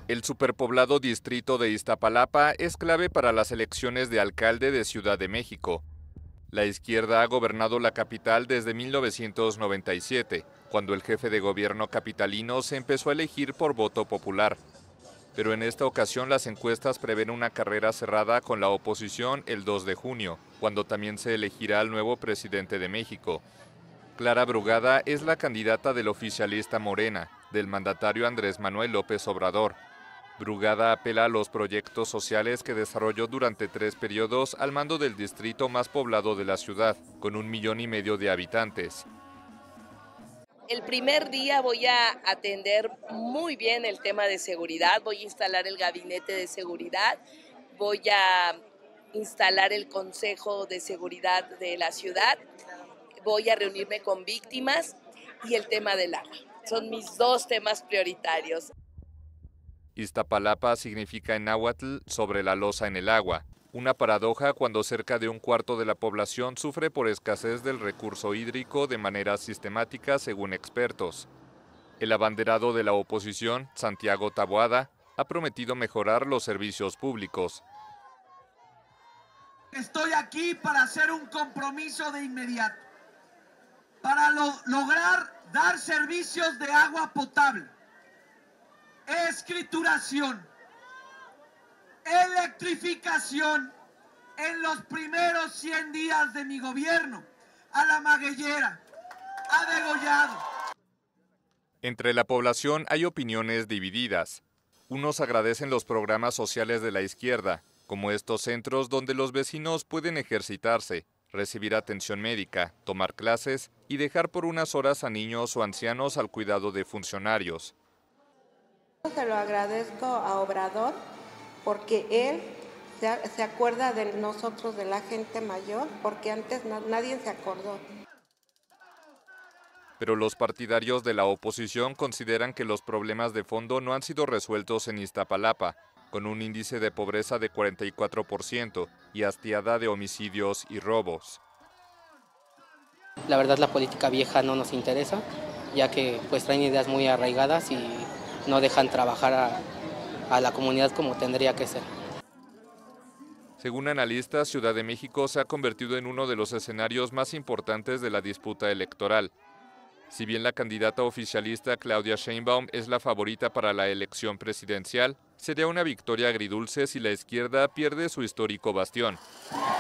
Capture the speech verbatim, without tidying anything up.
El superpoblado distrito de Iztapalapa es clave para las elecciones de alcalde de Ciudad de México. La izquierda ha gobernado la capital desde mil novecientos noventa y siete, cuando el jefe de gobierno capitalino se empezó a elegir por voto popular. Pero en esta ocasión las encuestas prevén una carrera cerrada con la oposición el dos de junio, cuando también se elegirá al nuevo presidente de México. Clara Brugada es la candidata del oficialista Morena, del mandatario Andrés Manuel López Obrador. Brugada apela a los proyectos sociales que desarrolló durante tres periodos al mando del distrito más poblado de la ciudad, con un millón y medio de habitantes. El primer día voy a atender muy bien el tema de seguridad, voy a instalar el gabinete de seguridad, voy a instalar el consejo de seguridad de la ciudad, voy a reunirme con víctimas y el tema del agua. Son mis dos temas prioritarios. Iztapalapa significa en náhuatl sobre la losa en el agua, una paradoja cuando cerca de un cuarto de la población sufre por escasez del recurso hídrico de manera sistemática según expertos. El abanderado de la oposición, Santiago Taboada, ha prometido mejorar los servicios públicos. Estoy aquí para hacer un compromiso de inmediato, para lo, lograr dar servicios de agua potable, escrituración, electrificación en los primeros cien días de mi gobierno, a La Magueyera, a Degollado. Entre la población hay opiniones divididas. Unos agradecen los programas sociales de la izquierda, como estos centros donde los vecinos pueden ejercitarse, recibir atención médica, tomar clases y dejar por unas horas a niños o ancianos al cuidado de funcionarios. Se lo agradezco a Obrador porque él se, se acuerda de nosotros, de la gente mayor, porque antes na, nadie se acordó. Pero los partidarios de la oposición consideran que los problemas de fondo no han sido resueltos en Iztapalapa, con un índice de pobreza de cuarenta y cuatro por ciento y hastiada de homicidios y robos. La verdad, la política vieja no nos interesa, ya que pues traen ideas muy arraigadas y no dejan trabajar a, a la comunidad como tendría que ser. Según analistas, Ciudad de México se ha convertido en uno de los escenarios más importantes de la disputa electoral. Si bien la candidata oficialista Claudia Sheinbaum es la favorita para la elección presidencial, sería una victoria agridulce si la izquierda pierde su histórico bastión.